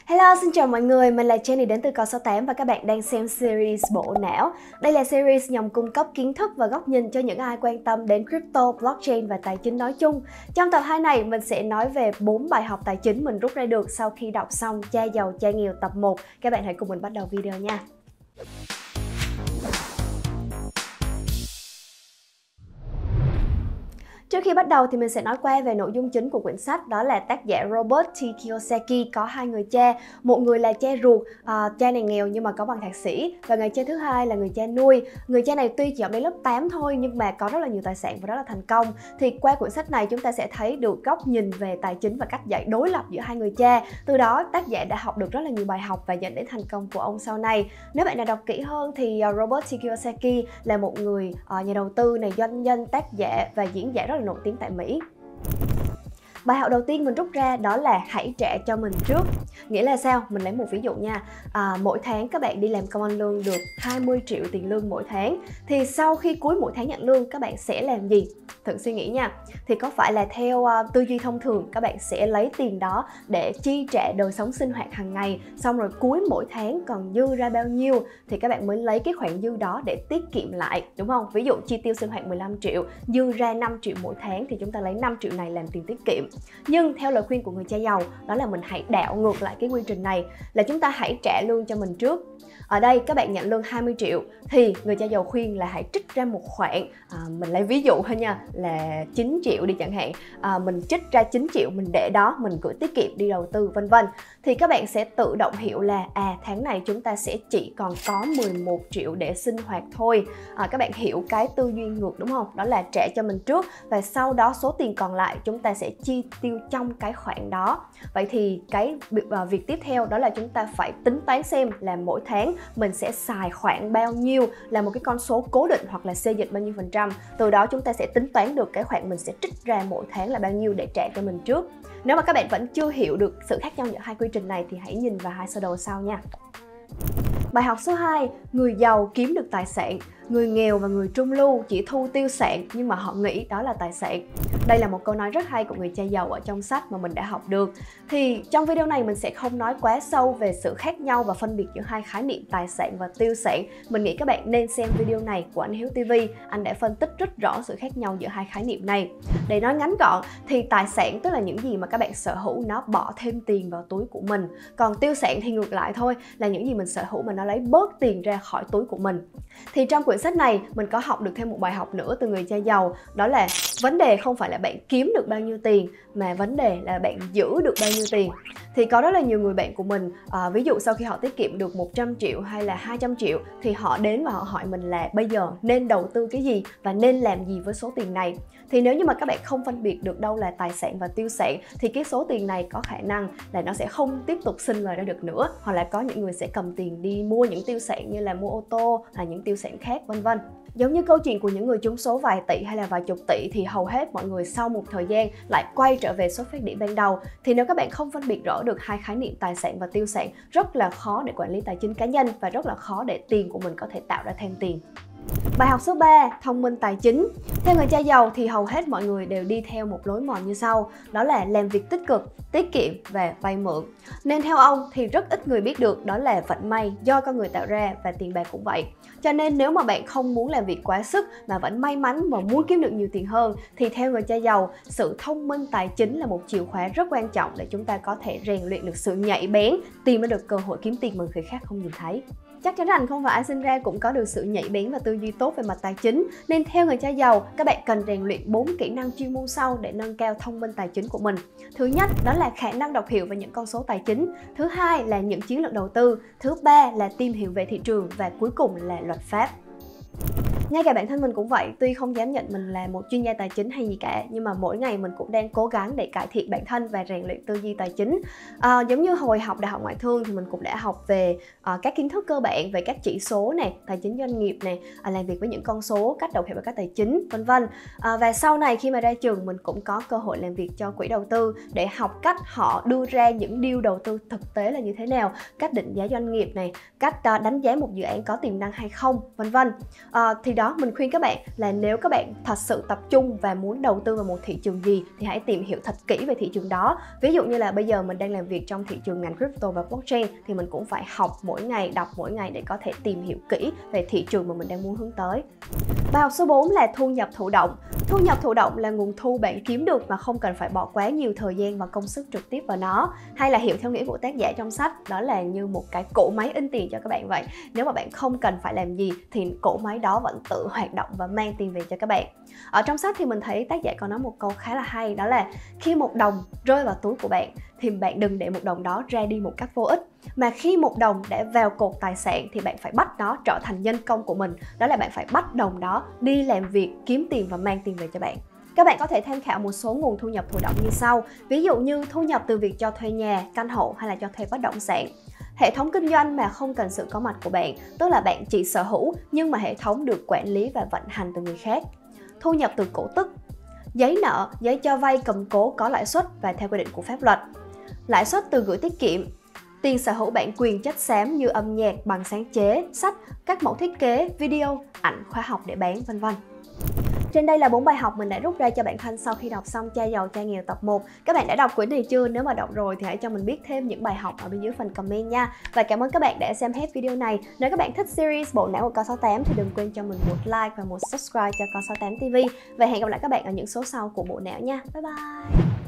Hello, xin chào mọi người, mình là Jenny đến từ Cò68 và các bạn đang xem series Bộ Não. Đây là series nhằm cung cấp kiến thức và góc nhìn cho những ai quan tâm đến crypto, blockchain và tài chính nói chung. Trong tập 2 này, mình sẽ nói về 4 bài học tài chính mình rút ra được sau khi đọc xong Cha Giàu Cha Nghèo tập 1. Các bạn hãy cùng mình bắt đầu video nha. Trước khi bắt đầu thì mình sẽ nói qua về nội dung chính của quyển sách, đó là tác giả Robert T. Kiyosaki có hai người cha. Một người là cha ruột, cha này nghèo nhưng mà có bằng thạc sĩ, và người cha thứ hai là người cha nuôi. Người cha này tuy chỉ học đến lớp 8 thôi nhưng mà có rất là nhiều tài sản và rất là thành công. Thì qua quyển sách này chúng ta sẽ thấy được góc nhìn về tài chính và cách dạy đối lập giữa hai người cha. Từ đó tác giả đã học được rất là nhiều bài học và dẫn đến thành công của ông sau này. Nếu bạn nào đọc kỹ hơn thì Robert T. Kiyosaki là một người nhà đầu tư này, doanh nhân, tác giả và diễn giả rất là nổi tiếng tại Mỹ. Bài học đầu tiên mình rút ra đó là hãy trả cho mình trước. Nghĩa là sao? Mình lấy một ví dụ nha. Mỗi tháng các bạn đi làm công ăn lương được 20 triệu tiền lương mỗi tháng. Thì sau khi cuối mỗi tháng nhận lương các bạn sẽ làm gì? Thử suy nghĩ nha. Thì có phải là theo tư duy thông thường các bạn sẽ lấy tiền đó để chi trả đời sống sinh hoạt hàng ngày, xong rồi cuối mỗi tháng còn dư ra bao nhiêu thì các bạn mới lấy cái khoản dư đó để tiết kiệm lại, đúng không? Ví dụ chi tiêu sinh hoạt 15 triệu, dư ra 5 triệu mỗi tháng thì chúng ta lấy 5 triệu này làm tiền tiết kiệm. Nhưng theo lời khuyên của người cha giàu đó là mình hãy đảo ngược lại cái quy trình này, là chúng ta hãy trả lương cho mình trước. Ở đây các bạn nhận lương 20 triệu thì người cha giàu khuyên là hãy trích ra một khoản, mình lấy ví dụ thôi nha, là 9 triệu đi chẳng hạn, mình trích ra 9 triệu mình để đó, mình gửi tiết kiệm đi đầu tư vân vân. Thì các bạn sẽ tự động hiểu là tháng này chúng ta sẽ chỉ còn có 11 triệu để sinh hoạt thôi. Các bạn hiểu cái tư duy ngược đúng không? Đó là trả cho mình trước và sau đó số tiền còn lại chúng ta sẽ chi tiêu trong cái khoản đó. Vậy thì cái việc tiếp theo đó là chúng ta phải tính toán xem là mỗi tháng mình sẽ xài khoảng bao nhiêu, là một cái con số cố định hoặc là xê dịch bao nhiêu %. Từ đó chúng ta sẽ tính toán được cái khoản mình sẽ trích ra mỗi tháng là bao nhiêu để trả cho mình trước. Nếu mà các bạn vẫn chưa hiểu được sự khác nhau giữa hai quy trình này thì hãy nhìn vào hai sơ đồ sau nha. Bài học số 2, người giàu kiếm được tài sản, người nghèo và người trung lưu chỉ thu tiêu sản nhưng mà họ nghĩ đó là tài sản. Đây là một câu nói rất hay của người cha giàu ở trong sách mà mình đã học được. Thì trong video này mình sẽ không nói quá sâu về sự khác nhau và phân biệt giữa hai khái niệm tài sản và tiêu sản. Mình nghĩ các bạn nên xem video này của anh Hiếu TV, anh đã phân tích rất rõ sự khác nhau giữa hai khái niệm này. Để nói ngắn gọn thì tài sản tức là những gì mà các bạn sở hữu nó bỏ thêm tiền vào túi của mình. Còn tiêu sản thì ngược lại thôi, là những gì mình sở hữu mà nó lấy bớt tiền ra khỏi túi của mình. Thì trong quyển sách này mình có học được thêm một bài học nữa từ người cha giàu, đó là vấn đề không phải là bạn kiếm được bao nhiêu tiền mà vấn đề là bạn giữ được bao nhiêu tiền. Thì có rất là nhiều người bạn của mình, ví dụ sau khi họ tiết kiệm được 100 triệu hay là 200 triệu thì họ đến và họ hỏi mình là bây giờ nên đầu tư cái gì và nên làm gì với số tiền này. Thì nếu như mà các bạn không phân biệt được đâu là tài sản và tiêu sản thì cái số tiền này có khả năng là nó sẽ không tiếp tục sinh lời ra được nữa, hoặc là có những người sẽ cầm tiền đi mua những tiêu sản như là mua ô tô hay những tiêu sản khác vân vân. Giống như câu chuyện của những người trúng số vài tỷ hay là vài chục tỷ thì hầu hết mọi người sau một thời gian lại quay trở về xuất phát điểm ban đầu. Thì nếu các bạn không phân biệt rõ được hai khái niệm tài sản và tiêu sản, rất là khó để quản lý tài chính cá nhân và rất là khó để tiền của mình có thể tạo ra thêm tiền. Bài học số 3, thông minh tài chính. Theo người cha giàu thì hầu hết mọi người đều đi theo một lối mòn như sau, đó là làm việc tích cực, tiết kiệm và vay mượn. Nên theo ông thì rất ít người biết được đó là vận may do con người tạo ra và tiền bạc cũng vậy. Cho nên nếu mà bạn không muốn làm việc quá sức mà vẫn may mắn và muốn kiếm được nhiều tiền hơn thì theo người cha giàu, sự thông minh tài chính là một chìa khóa rất quan trọng để chúng ta có thể rèn luyện được sự nhạy bén, tìm ra được cơ hội kiếm tiền mà người khác không nhìn thấy. Chắc chắn rằng không phải ai sinh ra cũng có được sự nhạy bén và tư duy tốt về mặt tài chính. Nên theo người cha giàu, các bạn cần rèn luyện 4 kỹ năng chuyên môn sau để nâng cao thông minh tài chính của mình. Thứ nhất, đó là khả năng đọc hiểu về những con số tài chính. Thứ hai là những chiến lược đầu tư. Thứ ba là tìm hiểu về thị trường. Và cuối cùng là luật pháp. Ngay cả bản thân mình cũng vậy, tuy không dám nhận mình là một chuyên gia tài chính hay gì cả, nhưng mà mỗi ngày mình cũng đang cố gắng để cải thiện bản thân và rèn luyện tư duy tài chính. Giống như hồi học đại học ngoại thương thì mình cũng đã học về các kiến thức cơ bản về các chỉ số này, tài chính doanh nghiệp này, làm việc với những con số, cách đọc hiểu về các tài chính, vân vân. Và sau này khi mà ra trường mình cũng có cơ hội làm việc cho quỹ đầu tư để học cách họ đưa ra những deal đầu tư thực tế là như thế nào, cách định giá doanh nghiệp này, cách đánh giá một dự án có tiềm năng hay không, vân vân. Thì đó mình khuyên các bạn là nếu các bạn thật sự tập trung và muốn đầu tư vào một thị trường gì thì hãy tìm hiểu thật kỹ về thị trường đó. Ví dụ như là bây giờ mình đang làm việc trong thị trường ngành crypto và blockchain thì mình cũng phải học mỗi ngày, đọc mỗi ngày để có thể tìm hiểu kỹ về thị trường mà mình đang muốn hướng tới. Bài học số 4 là thu nhập thụ động. Thu nhập thụ động là nguồn thu bạn kiếm được mà không cần phải bỏ quá nhiều thời gian và công sức trực tiếp vào nó. Hay là hiểu theo nghĩa của tác giả trong sách, đó là như một cái cỗ máy in tiền cho các bạn vậy. Nếu mà bạn không cần phải làm gì thì cỗ máy đó vẫn tự hoạt động và mang tiền về cho các bạn. Ở trong sách thì mình thấy tác giả có nói một câu khá là hay, đó là khi một đồng rơi vào túi của bạn thì bạn đừng để một đồng đó ra đi một cách vô ích. Mà khi một đồng đã vào cột tài sản thì bạn phải bắt nó trở thành nhân công của mình. Đó là bạn phải bắt đồng đó đi làm việc, kiếm tiền và mang tiền về cho bạn. Các bạn có thể tham khảo một số nguồn thu nhập thụ động như sau. Ví dụ như thu nhập từ việc cho thuê nhà, căn hộ hay là cho thuê bất động sản. Hệ thống kinh doanh mà không cần sự có mặt của bạn, tức là bạn chỉ sở hữu nhưng mà hệ thống được quản lý và vận hành từ người khác. Thu nhập từ cổ tức. Giấy nợ, giấy cho vay cầm cố có lãi suất và theo quy định của pháp luật. Lãi suất từ gửi tiết kiệm. Tiền sở hữu bản quyền chất xám như âm nhạc, bằng sáng chế, sách, các mẫu thiết kế, video, ảnh khoa học để bán, vân vân. Trên đây là 4 bài học mình đã rút ra cho bạn Thanh sau khi đọc xong Cha Giàu Cha Nghèo tập 1. Các bạn đã đọc quyển này chưa? Nếu mà đọc rồi thì hãy cho mình biết thêm những bài học ở bên dưới phần comment nha. Và cảm ơn các bạn đã xem hết video này. Nếu các bạn thích series Bộ Não của Con68 thì đừng quên cho mình một like và một subscribe cho Con68 TV. Và hẹn gặp lại các bạn ở những số sau của Bộ Não nha. Bye bye!